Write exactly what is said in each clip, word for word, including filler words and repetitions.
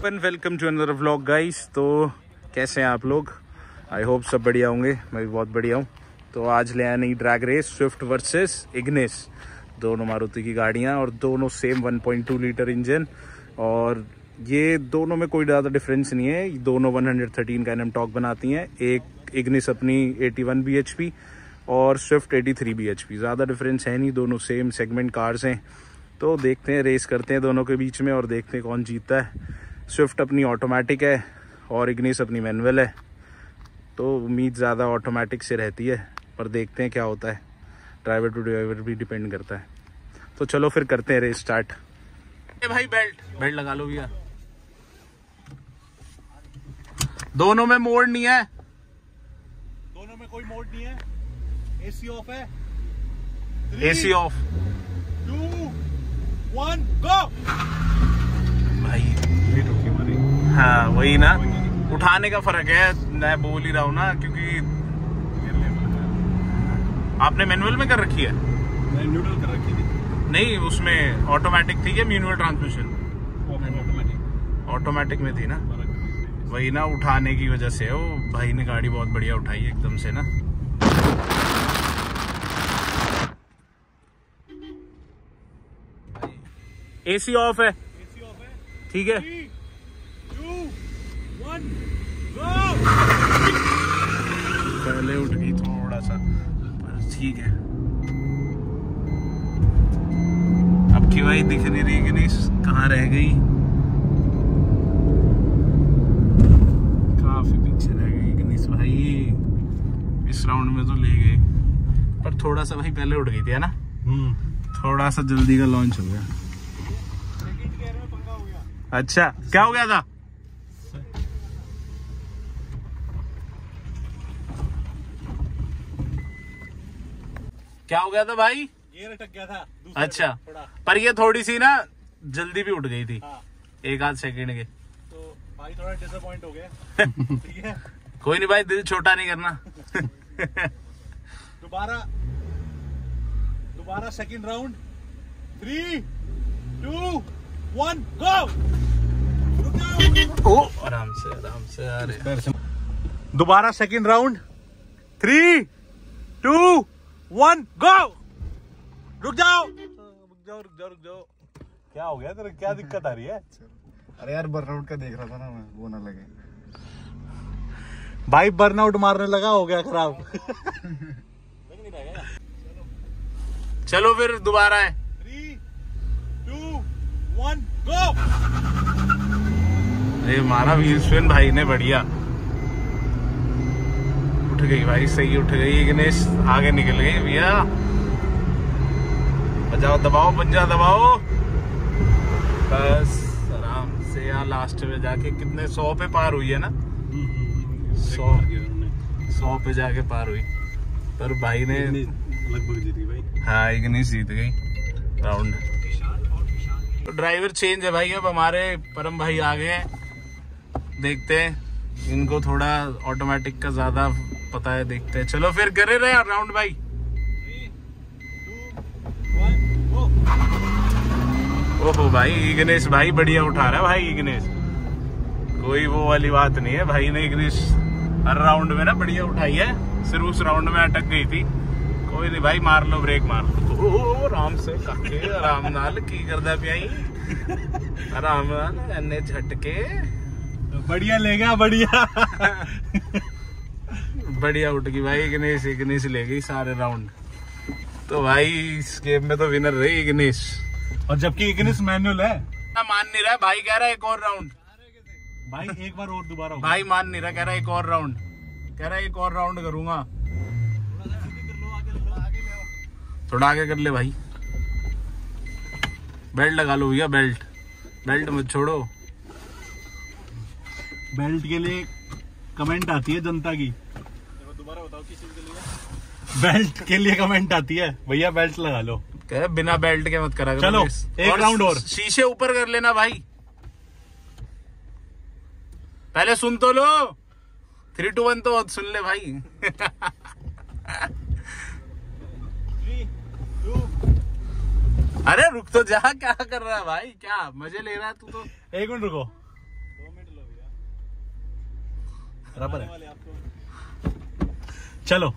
And welcome to another vlog guys. तो कैसे हैं आप लोग? आई होप सब बढ़िया होंगे। मैं भी बहुत बढ़िया हूँ। तो आज ले आया नई drag race Swift versus Ignis, दोनों मारुति की गाड़ियाँ और दोनों same one point two litre engine. और ये दोनों में कोई ज़्यादा डिफरेंस नहीं है, दोनों वन थर्टीन का एन एम टॉर्क बनाती हैं। एक इग्निस अपनी eighty one B H P और Swift eighty three B H P. ज़्यादा डिफरेंस है नहीं, दोनों सेम सेगमेंट कार्स हैं। तो देखते हैं, रेस करते हैं दोनों के बीच में और देखते हैं कौन जीतता है। स्विफ्ट अपनी ऑटोमेटिक है और इग्निस अपनी मैनुअल है, तो उम्मीद ज़्यादा ऑटोमेटिक से रहती है, पर देखते हैं क्या होता है। ड्राइवर टू ड्राइवर भी डिपेंड करता है। तो चलो फिर करते हैं रेस स्टार्ट। ए भाई बेल्ट बेल्ट लगा लो भैया। दोनों में मोड नहीं है, दोनों में कोई मोड नहीं है। एसी ऑफ है। AC off. Two one go. भाई हाँ वही ना, उठाने का फर्क है। मैं बोल ही रहा हूँ ना, क्योंकि आपने मैनुअल में कर रखी है। मैं न्यूट्रल कर रखी थी। नहीं, उसमें ऑटोमेटिक थी क्या मैनुअल ट्रांसमिशन? ऑटोमेटिक ऑटोमेटिक में थी ना, वही ना, उठाने की वजह से। वो भाई ने गाड़ी बहुत बढ़िया उठाई एकदम से ना। एसी ऑफ है, एसी ऑफ है। ठीक है। Three, two, one, go. पहले उठ गई थोड़ा सा, पर ठीक है। अब की भाई दिख नहीं रही कि नहीं, कहाँ रह गई? काफी पीछे रह गई गणेश भाई। इस राउंड में तो ले गए, पर थोड़ा सा भाई पहले उठ गई थी, है ना? थोड़ा सा जल्दी का लॉन्च हो गया। अच्छा, क्या हो गया था? क्या हो गया था भाई? गियर अटक गया था। अच्छा, थोड़ा। पर ये थोड़ी सी ना जल्दी भी उठ गई थी। हाँ। एक आध सेकंड के। तो भाई थोड़ा डिसअपॉइंट हो गया। ठीक है, कोई नहीं भाई, दिल छोटा नहीं करना। दोबारा दोबारा second round. Three, two, one, go. ओ आराम से आराम से। अरे दोबारा second round. Three, two, one, go. रुक जाओ रुक जाओ रुक जाओ रुक जाओ। क्या हो गया तेरे, क्या दिक्कत आ रही है? अरे यार बर्नआउट का देख रहा था ना मैं, वो ना लगे। भाई बर्नआउट मारने लगा, हो गया खराब। चलो फिर दोबारा है। Three, two, one, go. अरे मारा व्हील स्पिन भाई ने, बढ़िया उठ गई भाई, सही उठ गई। गणेश आगे निकल गई भैया। बजाओ, दबाओ, पंजा दबाओ, बस आराम से। यहाँ लास्ट में जाके कितने सौ पे पार हुई है ना? सौ सौ पे जाके पार हुई, पर भाई ने लगभग जीत गई भाई। हाँ, इग्निस जीत गई राउंड। तो ड्राइवर चेंज है भाई, अब हमारे परम भाई आ गए हैं। देखते हैं, इनको थोड़ा ऑटोमेटिक का ज्यादा पता है, देखते हैं। चलो फिर करे रहे राउंड भाई। Three, two, one, go. ओहो भाई, गणेश भाई बढ़िया उठा रहा है भाई। गणेश कोई वो वाली बात नहीं है, भाई ने गणेश हर राउंड में ना बढ़िया उठाई है। सिर्फ उस राउंड में अटक गई थी। कोई नहीं भाई, मार लो, ब्रेक मार लो। ओ आराम से काके, आराम नाल की करदा पियाई, आराम नाल एने झटके। बढ़िया ले गया, बढ़िया। बढ़िया उठ गई भाई गणेश। गणेश ले गई सारे राउंड। तो भाई इस गेम में तो विनर रही गणेश। और जबकि इग्निस मैनुअल है। ना मान नहीं रहा भाई, कह रहा है एक और राउंड। भाई एक बार और दोबारा होगा। भाई मान नहीं रहा, कह रहा है एक और राउंड, कह रहा है एक और राउंड करूंगा। थोड़ा आगे कर ले भाई। बेल्ट लगा लो भैया, बेल्ट बेल्ट मत छोड़ो। बेल्ट के लिए कमेंट आती है जनता की। दोबारा बताओ किस चीज के लिए? बेल्ट के लिए कमेंट आती है, भैया बेल्ट लगा लो। कह बिना बेल्ट के मत करा करो। चलो एक राउंड और। शीशे ऊपर कर लेना भाई, पहले सुन तो लो। थ्री टू वन तो सुन ले भाई। थ्री, टू, अरे रुक तो जा, क्या कर रहा है भाई, क्या मजे ले रहा है तू तो। एक मिनट रुको। बराबर है। चलो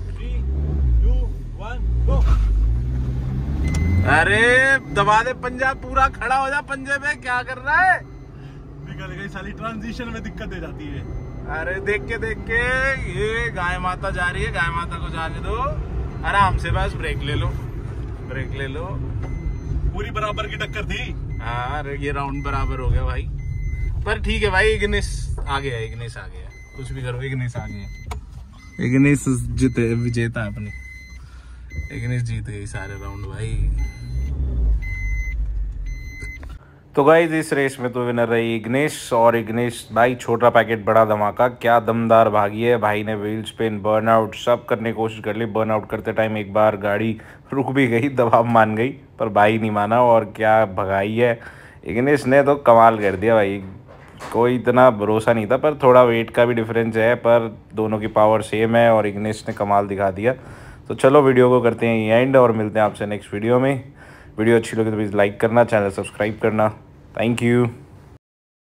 अरे दबा दे पंजा, पूरा खड़ा हो जा पंजे पे, क्या कर रहा है? निकल गई साली, ट्रांजिशन में दिक्कत दे जाती है। अरे देख के देख के, ये गाय माता जा रही है, गाय माता को जाने दो आराम से, बस ब्रेक ले लो, ब्रेक ले लो। पूरी बराबर की टक्कर थी। हाँ ये राउंड बराबर हो गया भाई, पर ठीक है भाई, इग्निस आ गया, इग्निस आ गया, कुछ भी करो इग्निस आ गया। इग्निस जीते, विजेता अपनी इग्निस जीत गई सारे राउंड भाई। तो गाइस इस रेस में तो विनर रही इग्निस, और इग्निस भाई छोटा पैकेट बड़ा धमाका, क्या दमदार भागी है भाई ने। व्हील स्पिन, बर्नआउट सब करने की कोशिश कर ली। बर्नआउट करते टाइम एक बार गाड़ी रुक भी गई, दबाव मान गई, पर भाई नहीं माना, और क्या भगाई है इग्निस ने, तो कमाल कर दिया भाई। कोई इतना भरोसा नहीं था, पर थोड़ा वेट का भी डिफरेंस है, पर दोनों की पावर सेम है और इग्निस ने कमाल दिखा दिया। तो चलो वीडियो को करते हैं एंड, और मिलते हैं आपसे नेक्स्ट वीडियो में। वीडियो अच्छी लगे तो प्लीज़ लाइक करना, चैनल सब्सक्राइब करना। Thank you.